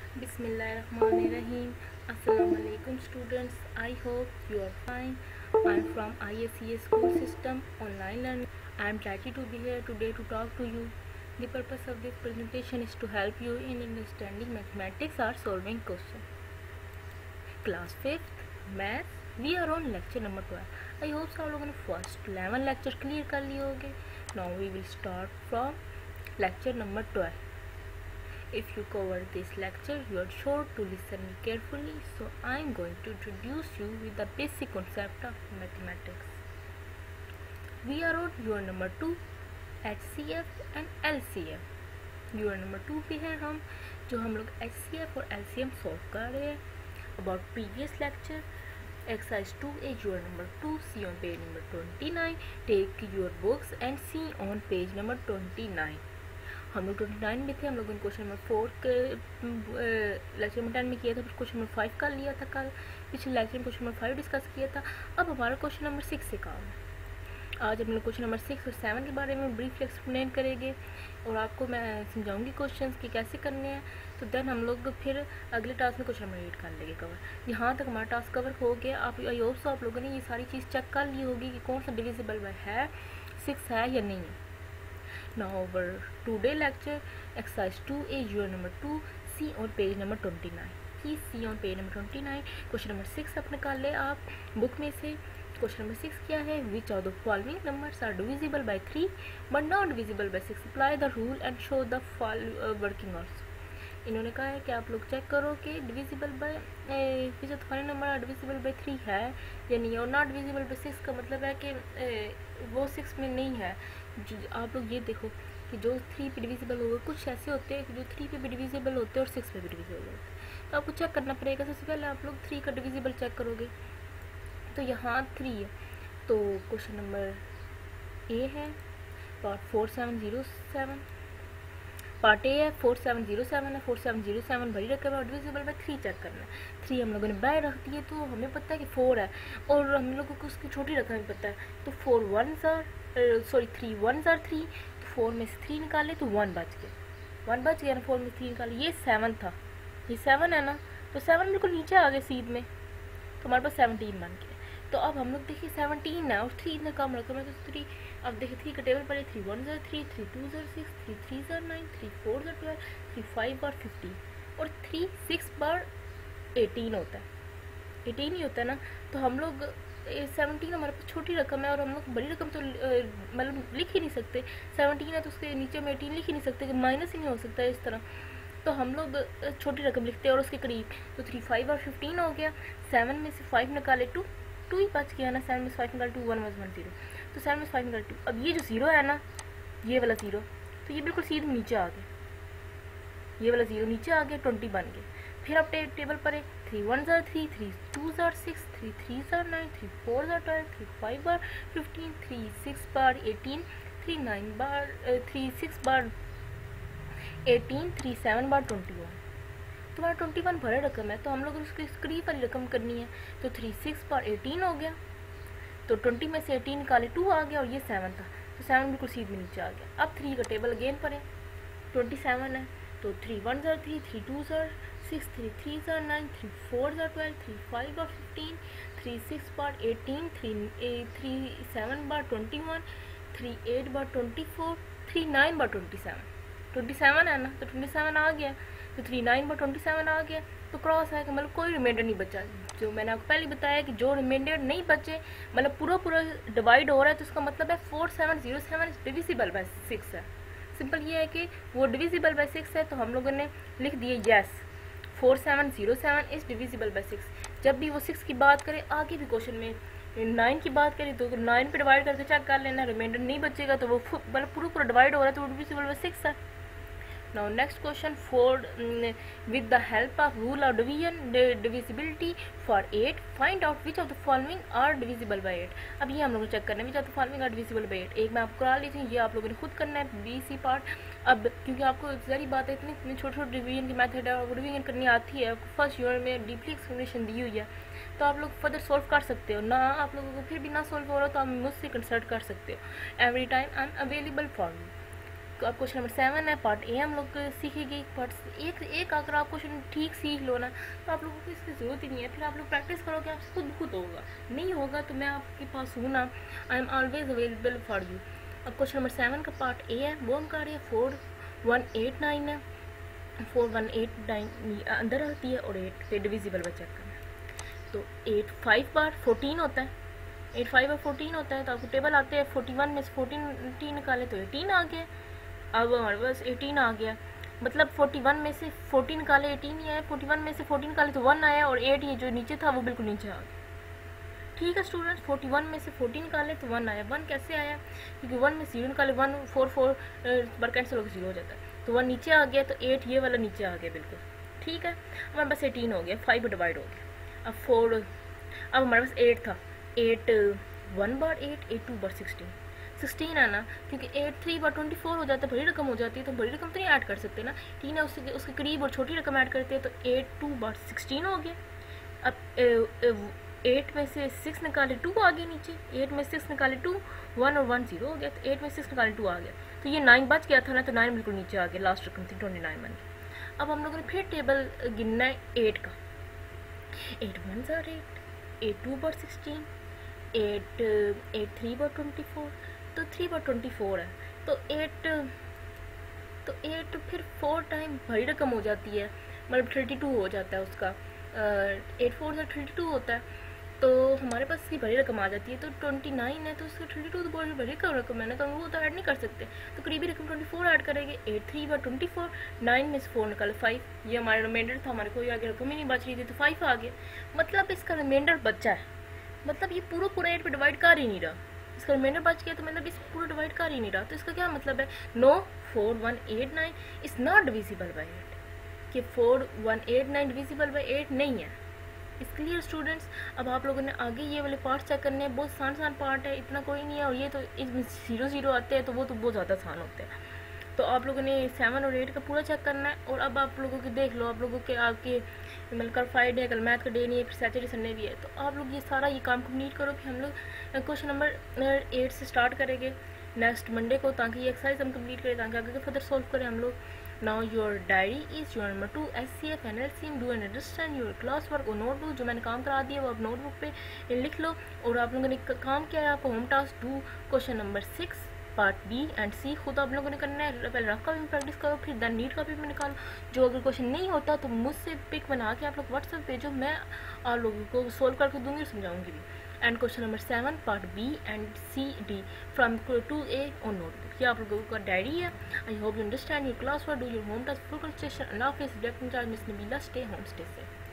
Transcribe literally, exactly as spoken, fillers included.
Bismillahirrahmanirrahim. Assalamu alaikum students. I hope you are fine. I am from I S C S school system online learning. I am happy to be here today to talk to you. The purpose of this presentation is to help you in understanding mathematics or solving questions. Class fifth Maths. We are on lecture number twelve. I hope सब लोगों ने first eleven lecture clear कर लिए होंगे. Now we will start from lecture number twelve. If you cover this lecture, you are sure to listen me carefully, so I am going to introduce you with the basic concept of mathematics. We are on your number two, H C F and L C M. Your number two पे है हम जो हम लोग H C F और L C M solve कर रहे हैं. About previous lecture, exercise two is your number two. See on page number twenty-nine. Take your books and see on page number twenty-nine. हम लोग ट्वेंटी नाइन में थे. हम लोगों ने क्वेश्चन नंबर फोर के लेक्चर नंबर टेन में किया था. फिर क्वेश्चन नंबर फाइव का लिया था कल. पिछले लेक्चर में क्वेश्चन नंबर फाइव डिस्कस किया था. अब हमारा क्वेश्चन नंबर सिक्स से काम है. आज हम लोग क्वेश्चन नंबर सिक्स और सेवन के बारे में ब्रीफ एक्सप्लेन करेंगे और आपको मैं समझाऊंगी क्वेश्चंस कि कैसे करने हैं. तो देन हम लोग फिर अगले टास्क में क्वेश्चन नंबर एट कर लेंगे कवर. यहाँ तक हमारा टास्क कवर हो गया. आप आई होप सो आप लोगों ने ये सारी चीज़ चेक कर ली होगी कि कौन सा डिविजिबल बाय है, सिक्स है या नहीं है. Now our today lecture exercise two is your number two. See on page number twenty-nine. Please see on page number twenty-nine. Question number six आप निकाल ले आप बुक में से. Question number six क्या है? Which of the following numbers are divisible by three but not divisible by six? Apply the rule and show the uh, working also. इन्होंने कहा है कि आप लोग चेक करो कि divisible by which of the number divisible by three है या नहीं है. और नॉट डिविजिबल बाय सिक्स का मतलब है कि ए, वो सिक्स में नहीं है. आप लोग ये देखो कि जो थ्री पे डिविजिबल होगा, कुछ ऐसे होते हैं कि जो थ्री पे भी डिविजिबल होते हैं और सिक्स पे भी डिविजिबल होते हैं. तो आपको चेक करना पड़ेगा. सबसे पहले आप लोग थ्री का डिविजिबल चेक करोगे. तो यहाँ थ्री है. तो क्वेश्चन नंबर ए है part four seven zero seven. Part A है फोर सेवन ज़ीरो सेवन है. फोर सेवन ज़ीरो सेवन भरी रकम है और डिविजिबल बाय थ्री चेक करना है. थ्री हम लोगों ने बाय रख दी है तो हमें पता है कि फोर है और हम लोगों को उसकी छोटी रकम भी पता है. तो फोर वन ज़ार सॉरी थ्री वन ज़ार थ्री. तो फोर में से थ्री निकाले तो वन बच गया. वन बच गया ना. फोर में थ्री निकाले. ये सेवन था, ये सेवन है ना. तो सेवन बिल्कुल नीचे आ गए सीध में. तो हमारे पास सेवनटीन बन गया. तो अब हम लोग देखिए सेवनटीन है और थ्री इतना कम रकम है. तो थ्री अब देखिए थ्री का टेबल पर है. थ्री वन ज़ार थ्री, थ्री टू ज़ार सिक्स, थ्री थ्री ज़ार नाइन, थ्री फोर ज़ार ट्वेल्व, थ्री फाइव बार फिफ्टीन और थ्री सिक्स बार एटीन होता है. एटीन ही होता है ना. तो हम लोग सेवनटीन हमारे पास छोटी रकम है और हम लोग बड़ी रकम तो मतलब लिख ही नहीं सकते. सेवनटीन है तो उसके नीचे हम एटीन लिख ही नहीं सकते कि माइनस ही नहीं हो सकता है इस तरह. तो हम लोग छोटी रकम लिखते हैं और उसके करीब. तो थ्री फाइव और फिफ्टीन हो गया. सेवन में से फाइव निकाले टू, टू ही बच गया ना. सेवन में से फाइव निकाले two, one one one zero. तो सेवन में से फाइव निकाले टू. अब ये जो ज़ीरो है ना, ये वाला ज़ीरो, तो ये बिल्कुल सीधे नीचे आ गया. ये वाला ज़ीरो नीचे आ गया. ट्वेंटी बन गया. फिर अब टे, टेबल पर है थ्री वन ज़ार थ्री, थ्री टू ज़ार सिक्स, थ्री थ्री ज़ार नाइन, थ्री फोर ज़ार ट्वेल्व, थ्री फाइव बार फिफ्टीन, थ्री सिक्स बार एटीन, थ्री नाइन बार थ्री सिक्स बार एटीन, थ्री सेवन बार ट्वेंटी वन. तुम्हारा ट्वेंटी वन भरा रकम है तो हम लोग उसकी करीब वाली रकम करनी है. तो थ्री सिक्स बार एटीन हो गया. तो ट्वेंटी में से एटीन निकाले टू आ गया और ये सेवन था. तो सेवन बिल्कुल सीध में नीचे आ गया. अब थ्री का टेबल अगेन पर है. ट्वेंटी सेवन है तो थ्री वन ज़ार थ्री, थ्री टू ज़ार सिक्स, थ्री थ्री ज़ार नाइन, थ्री फोर ज़ार ट्वेल्व, थ्री फाइव बार फिफ्टीन, थ्री सिक्स बार एटीन, थ्री थ्री सेवन बार ट्वेंटी वन, थ्री एट बार ट्वेंटी फोर, थ्री नाइन बार ट्वेंटी सेवन. ट्वेंटी सेवन है ना. तो ट्वेंटी सेवन आ गया. तो थ्री नाइन बार ट्वेंटी सेवन आ गया. तो क्रॉस है कि मतलब कोई रिमाइंडर नहीं बचा. जो मैंने आपको पहले बताया कि जो रिमाइंडर नहीं बचे मतलब पूरा पूरा डिवाइड हो रहा है तो उसका मतलब है four seven zero seven divisible by six है. सिंपल ये है कि वो डिविजिबल बाय सिक्स है. तो हम लोगों ने लिख दिए yes four seven zero seven is divisible by six. जब भी वो सिक्स की बात करें आगे भी क्वेश्चन में नाइन की बात करें तो नाइन पे डिवाइड करके चेक कर लेना. रिमाइंडर नहीं बचेगा तो वो मतलब पूरा पूरा डिवाइड हो रहा है तो वो डिविजिबल बाय सिक्स है. Now next question for um, with the help of rule of division the divisibility for eight find out which of the following are divisible by eight. अब ये हम लोग चेक करना है which of the following are divisible by eight. एक मैं आपको करा लीजिए. ये आप लोगों ने खुद करना है बी सी पार्ट. अब क्योंकि आपको सारी बात है इतनी इतनी छोटे छोटे डिवीजन की मेथड है और डिवीजन करनी आती है. फर्स्ट यूनिट में डीपली एक्सप्लेनेशन दी हुई है तो आप लोग फर्दर सॉल्व कर सकते हो. ना आप लोगों को फिर भी ना सॉल्व हो रहा तो आप मुझसे कंसल्ट कर सकते हो. Every time I am available for you. अब क्वेश्चन नंबर सेवन है, पार्ट ए हम लोग सीखेंगे। पार्ट एक एक अगर आप क्वेश्चन ठीक सीख लो ना तो आप लोगों को इसकी ज़रूरत ही नहीं है, फिर आप लोग प्रैक्टिस करोगे आपसे खुद खुद होगा, नहीं होगा तो मैं आपके पास हूँ ना, I am always available for you. अब क्वेश्चन नंबर सेवन का पार्ट ए है, वो हम कर रहे हैं फोर वन एट नाइन है, फोर वन एट नाइन अंदर आती है और एट पे डिविजिबल बचा करना है। तो एट फाइव बार फोर्टीन होता है, एट फाइव बार फोर्टीन होता है, तो आपको टेबल आते हैं फोर्टी वन में से फोर्टीन निकाले तो एटीन आ गया। अब हमारे पास एटीन आ गया, मतलब फोर्टी वन में से फोर्टीन निकाले एटीन ही आया, फोर्टी वन में से फोर्टीन निकाले तो वन आया, और एट ये जो नीचे था वो बिल्कुल नीचे आ गया। ठीक है स्टूडेंट्स, फोर्टी वन में से फोर्टीन निकाले तो वन आया। वन कैसे आया, क्योंकि वन में जीरो निकाले, वन फोर फोर बार कैंसिल होकर जीरो हो जाता है, तो वन नीचे आ गया, तो एट ये वाला नीचे आ गया बिल्कुल। ठीक है, हमारे पास एटीन हो गया, फाइव डिवाइड हो गया। अब फोर, अब हमारे पास एट था, एट वन बार एट, एट टू बार सिक्सटीन, सिक्सटीन है ना, क्योंकि एट थ्री बार ट्वेंटी फोर हो जाता है, बड़ी रकम हो जाती है, तो बड़ी रकम तो नहीं ऐड कर सकते ना, तीन है उसके उसके करीब और छोटी रकम ऐड करते हैं, तो एट टू बार सिक्सटीन हो गया। अब एट में से सिक्स निकाले टू आ गया नीचे, एट में सिक्स निकाले टू, वन और वन जीरो हो गया, तो एट में सिक्स निकाले टू आ गया, तो ये नाइन बच गया था ना, तो नाइन बिल्कुल नीचे आ गया, लास्ट रकम थी ट्वेंटी नाइन बन गया। अब हम लोगों ने फिर टेबल गिनना है एट का, एट वन ज़ार एट, एट टू बार सिक्सटीन, एट एट थ्री बार ट्वेंटी फोर, तो थ्री बार ट्वेंटी फोर है, तो एट तो एट फिर फोर टाइम बड़ी रकम हो जाती है, मतलब थर्टी टू हो जाता है उसका, एट फोर से थर्टी टू होता है, तो हमारे पास इसकी बड़ी रकम आ जाती है। तो ट्वेंटी नाइन है तो उसका थर्टी टू तो बड़ी बड़ी रकम है ना, तो हम वो तो ऐड नहीं कर सकते, तो करीबी रकम ट्वेंटी फोर ऐड करेंगे। एट थ्री बार ट्वेंटी फोर, नाइन में से फोर निकाले फाइव, ये हमारा रिमाइंडर था, हमारे कोई आगे रकम ही नहीं बच रही थी, तो फाइव आ गया, मतलब इसका रिमाइंडर बचा है, मतलब ये पूरा पूरा एट पे डिवाइड कर ही नहीं रहा, इसका रिमाइंडर बच गया, तो मतलब इस पूरा डिवाइड कर ही नहीं रहा, तो इसका क्या मतलब है, no four one eight nine is not divisible by eight, कि four one eight nine divisible by eight नहीं है। इस क्लियर स्टूडेंट्स, अब आप लोगों ने आगे ये वाले पार्ट चेक करने हैं, बहुत आसान आसान पार्ट है, इतना कोई नहीं है, और ये तो इसमें जीरो जीरो आते हैं, तो वो तो बहुत ज़्यादा आसान होते हैं। तो आप लोगों ने सेवन और एट का पूरा चेक करना है, और अब आप लोगों के देख लो, आप लोगों के आपके मतलब कल फ्राइडे है, कल मैथ का डे नहीं है, फिर सैटरडे संडे भी है, तो आप लोग ये सारा ये काम कंप्लीट करो, फिर हम लोग क्वेश्चन नंबर एट से स्टार्ट करेंगे नेक्स्ट मंडे को, ताकि ये एक्सरसाइज हम कंप्लीट करें, ताकि आगे फर्दर सॉल्व करें हम लोग। Now your diary is your number two, S C F N L C M do and understand your class work और नोटबुक, जो मैंने काम करा दिया वो आप नोटबुक पे लिख लो, और आप लोगों ने काम किया है, आपको home task do question number six part B and C खुद आप लोगों ने करना है, पहले रफ का भी प्रैक्टिस करो, फिर देन नीट का भी निकालो, जो अगर क्वेश्चन नहीं होता तो मुझसे पिक बना के आप लोग व्हाट्सएप भेजो, मैं आप लोगों को सोल्व करके दूंगी और समझाऊंगी भी। And question number seven part B and C D from two A on notebook, ये आप लोगों का डायरी है। I hope you understand your class work, do your home task, full concentration, अल्लाह हाफिज़, miss Nabila, stay home stay safe.